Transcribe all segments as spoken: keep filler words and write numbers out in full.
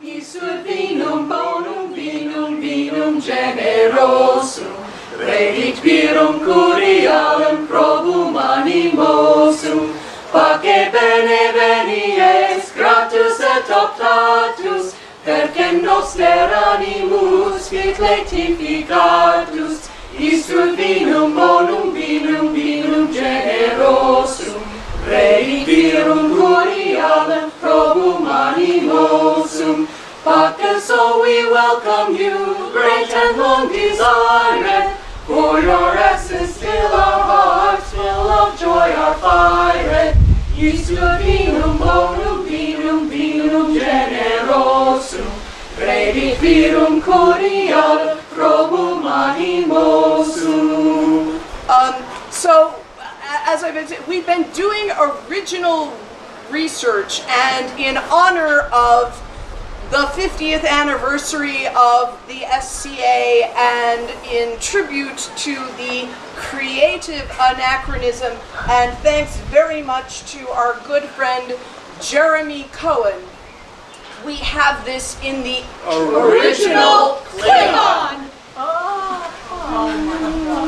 Isur vinum bonum vinum vinum generosum, redit virum curialem probum animosum, pace bene venies gratus et optatus, percem noster animus fit laetificatus. Isur vinum bonum vinum vinum generosum, redit virum curialem probum animosum, pace so we welcome you, great and long desired, for your essence fill our hearts, full of joy our fire. Isur vinum bonum vinum vinum generosum, redit virum curialem probum animosum. Um, so, as I've been saying, we've been doing original research, and in honor of the fiftieth anniversary of the S C A and in tribute to the creative anachronism, and thanks very much to our good friend Jeremy Cohen, we have this in the original Klingon. Oh, oh my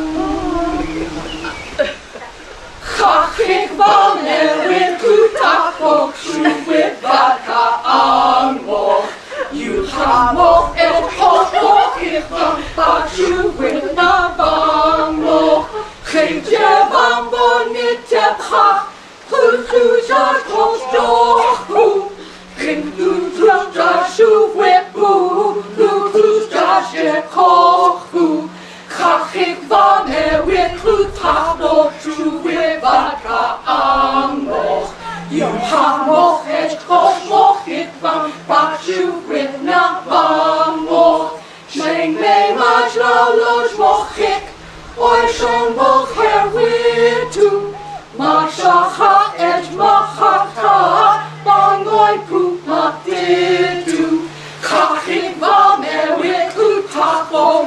God. Chachik v'merit kutachok shuvit v'ka amok, Yuchamoch et chochok ichvam b'shuvit navamok, Chimjevam bonitepcha chutujat koshdochu, Chimtujat shuvit bu, Lutujat shekochu, Chachik v'merit kutachok shuvit v'ka amok, Yuchamoch et chochok ichvam b'shuvit navamok, Sheng me'maj lalosh mochik, Oy shon mocher witu, Mashacha et machata, Bangoy pu matitu, Chachik v'merit kutachok